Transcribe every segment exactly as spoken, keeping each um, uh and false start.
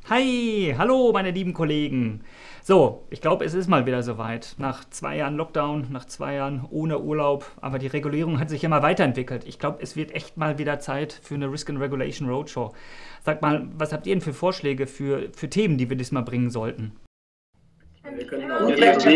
Hi, hallo meine lieben Kollegen. So, ich glaube, es ist mal wieder soweit. Nach zwei Jahren Lockdown, nach zwei Jahren ohne Urlaub, aber die Regulierung hat sich immer weiterentwickelt. Ich glaube, es wird echt mal wieder Zeit für eine Risk and Regulation Roadshow. Sagt mal, was habt ihr denn für Vorschläge für, für Themen, die wir diesmal bringen sollten? Wir können auch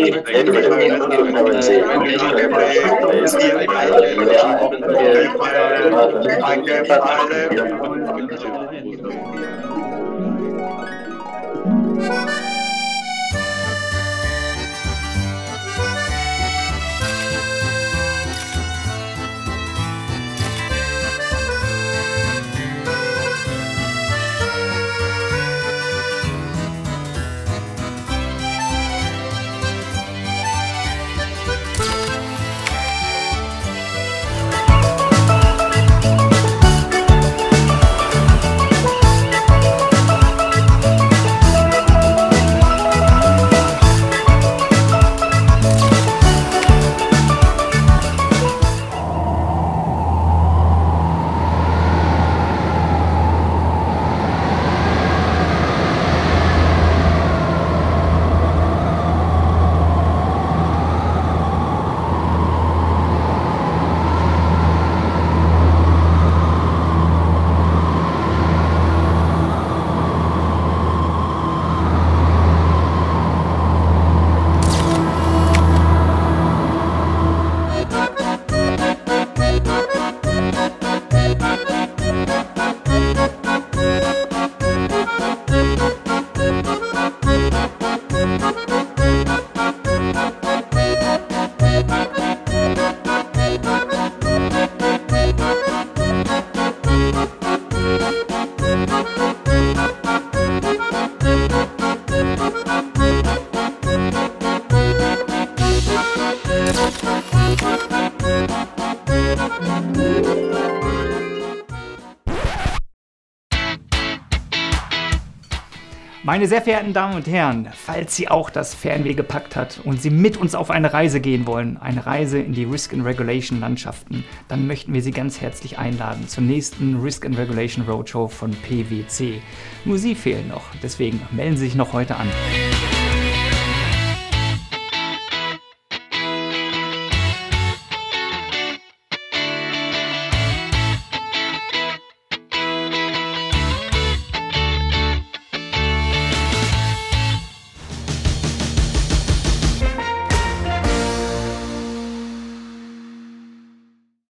Meine sehr verehrten Damen und Herren, falls Sie auch das Fernweh gepackt hat und Sie mit uns auf eine Reise gehen wollen, eine Reise in die Risk and Regulation Landschaften, dann möchten wir Sie ganz herzlich einladen zur nächsten Risk and Regulation Roadshow von P W C. Nur Sie fehlen noch, deswegen melden Sie sich noch heute an.